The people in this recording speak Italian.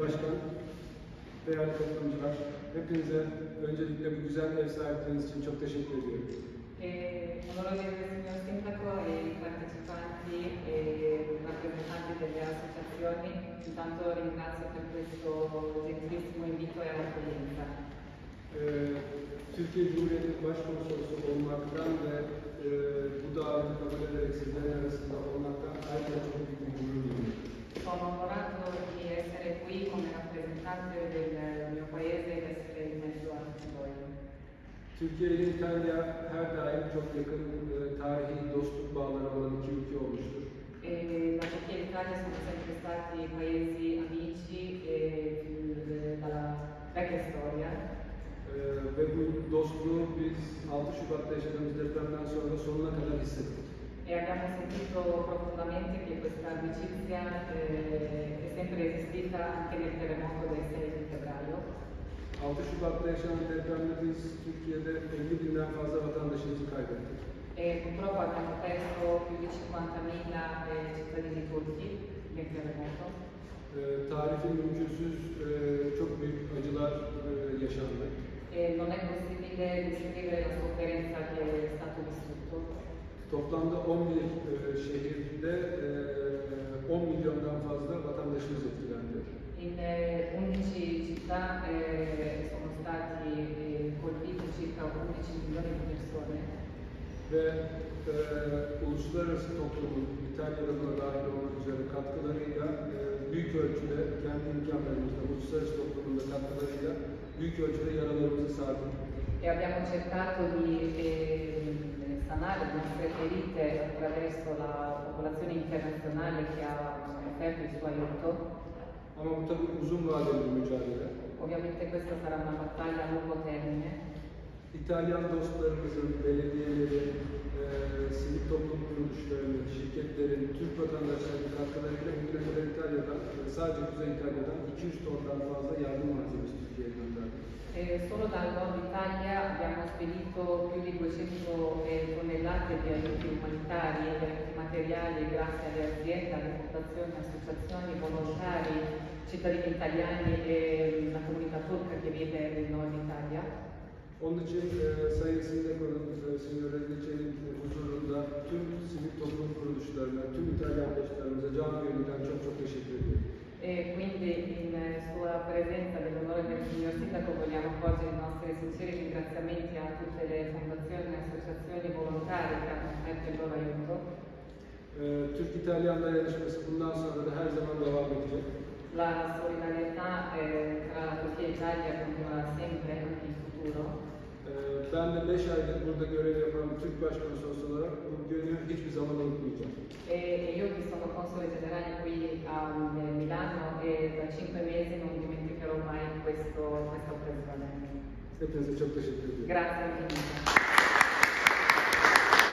Başkan, değerli katılımcılar, hepinize öncelikle bu güzel ev sahipliğiniz için çok teşekkür ediyorum. Onorevole signor Sindaco e partecipanti e rappresentanti delle associazioni, intanto ringrazio per questo gentilissimo invito e accoglienza. Türkiye Cumhuriyeti Başkonsolosu olmaktan ve bu daveti kabul ederek sizlerin arasında olmaktan ayrıca çok büyük bir gurur duyuyorum. Sono onorato di essere qui come rappresentante del mio paese ed essere in mezzo a tutti voi. Türkiye ile İtalya her daim çok yakın tarihi dostluk bağları olan iki ülke olmuştur. La Turchia e l'Italia sono sempre stati paesi amici dalla vecchia storia. Ve bu dostluğu biz 6 Şubat'ta yaşadığımız depremden sonra sonuna kadar hissettik. E abbiamo sentito profondamente che questa amicizia è sempre esistita anche nel terremoto del 6 di febbraio. 6 Şubat'ta yaşanan depremde biz Türkiye'de 50 binden fazla vatandaşımızı kaybettik. E purtroppo abbiamo perso più di 50.000 cittadini turchi nel terremoto. Tarifi mümkünsüz çok büyük acılar yaşandı. Non è possibile descrivere la sofferenza che è stato vissuto. Toplamda 11 şehirde 10 milyondan fazla vatandaşımız etkilendi. In 11 città sono stati colpiti circa 11 milioni di persone. Ve uluslararası toplumun, İtalya'da buna dahil olmak üzere katkılarıyla büyük ölçüde kendi imkanlarımızla, uluslararası toplumun da katkılarıyla büyük ölçüde yaralarımızı sardık. E abbiamo cercato di sanare le nostre ferite attraverso la popolazione internazionale che ha offerto il suo aiuto. Ama bu tabii uzun vadeli bir mücadele. Ovviamente questa sarà una battaglia a lungo termine. İtalyan dostlarımızın, belediyelerin, sivil toplum kuruluşlarının, şirketlerin, Türk vatandaşlarının katkılarıyla bugüne kadar İtalya'dan, sadece Kuzey İtalya'dan 200 tondan fazla yardım malzemesi Türkiye'ye gönderdik. Solo dal nord Italia abbiamo spedito più di 200 tonnellate di aiuti umanitari e di aiuti materiali grazie alle aziende, alle fondazioni, associazioni, volontari, cittadini italiani e la comunità turca che vive nel nord Italia. Onun için Sayın Sindaco'nun, Signor Reddic'in huzurunda tüm sivil toplum kuruluşlarına, tüm İtalyan dostlarımıza canı gönülden çok çok teşekkür ediyorum. E quindi in sua presenza dell'onore del signor Sindaco vogliamo porgere i nostri sinceri ringraziamenti a tutte le fondazioni e associazioni volontarie che hanno offerto il loro aiuto. Türk-İtalyan dayanışması bundan sonra da her zaman devam edecek. La solidarietà tra la Turchia e l'Italia continuerà sempre anche in futuro. Ben de 5 aydır burada görev yapan Türk Başkonsolosu olarak bu günü hiçbir zaman unutmayacağım. E io che sono console generale qui a Milano e da 5 mesi non dimenticherò mai questa occasione. Hepinize çok teşekkür ediyorum. Grazie infinite.